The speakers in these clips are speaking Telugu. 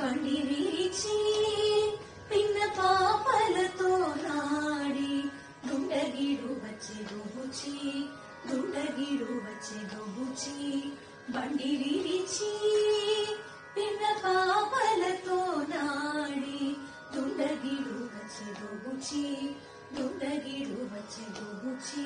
బండి వీచి పిన్న పాపలతో నాడి దుండగిడు వచ్చే దోబుచి దుండగిడు వచ్చే దోబుచి బండి వీచి పిన్న పాపలతో నాడి దుండగిడు వచ్చే దోబుచి దుండగిడు వచ్చే దోబుచి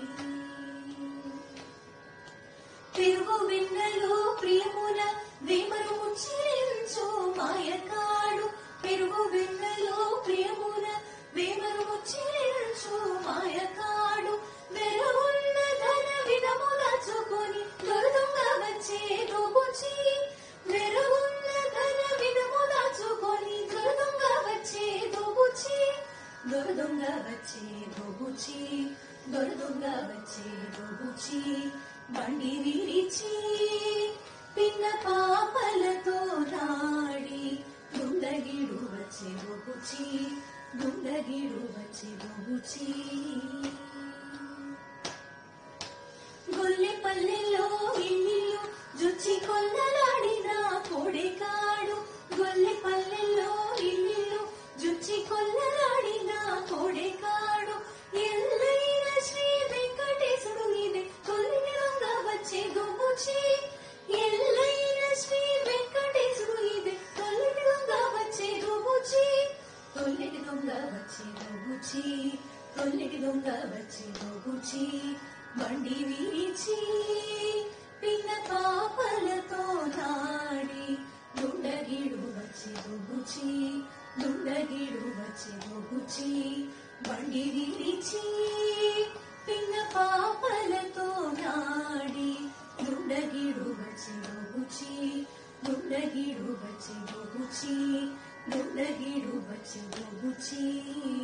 తిరుగు వెన్నెలో ప్రియముల వేమరు ముచ్చరించు మాయకాడు పెరుగు వెన్నెలో ప్రియముల వేమరు ముచ్చరించు మాయకాడు వెలుగున్న ధన విధము దాచుకొని దొరదొంగ వచ్చే దోబుచి వెలుగున్న ధన విధము దాచుకొని దొరదొంగ వచ్చే దోబుచి దొరదొంగ వచ్చే దోబుచి దొరదొంగ వచ్చే దోబుచి బండి విరిచి పిన్న పాపలతో నాడి దుండగిడు వచ్చే దోబుచి దుండగిడు వచ్చే దోబుచి గొల్లె పల్లెల్లో ఇల్లు జుచ్చి కొల్లలాడిన కోడెకాడు గొల్లె పల్లెల్లో ఇల్లు జుచ్చి కొల్లలాడిన కోడెకాడు ఎల్లైన శ్రీ వెంకటేశుడు ఇదే కొల్లిని దొంగ వచ్చే దోబుచి ఎల్లైన శ్రీ వెంకటేశుడు ఇదే కొల్లిని దొంగ వచ్చే దోబుచి కొల్లిని దొంగ వచ్చే దోబుచి కొల్లిని దొంగ వచ్చే దోబుచి బండి వీచి పిన్న పాపలతో నాడి దుండగిడు వచ్చే దోబుచి దుండగిడు వచ్చే దోబుచి బండి వీచి పిన్న పాపలతో నాడి దుండగిడు వచ్చే దోబుచి దుండగిడు వచ్చే దోబుచి దుండగిడు వచ్చే దోబుచి